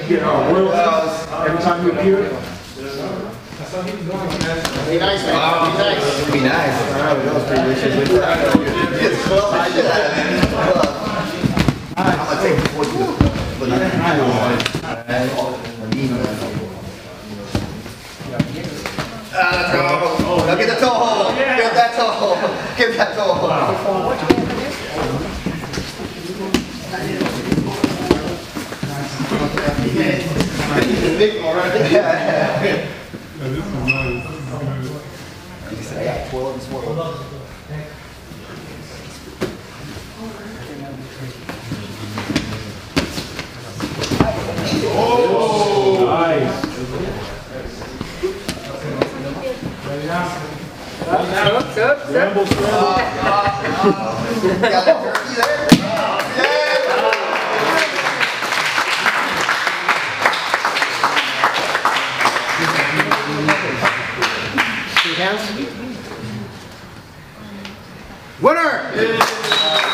get royalties every time you appear? Be nice, man. Be nice. Be nice. That was pretty vicious. It's club. I'm gonna take it for you. Let's go. Now get the toe hold. Get that toe hold. Get that toe hold. Nick already. This is nice. I got 12 and swirl. Oh, nice. Scramble, scramble. Got a turkey there? Hands. Winner!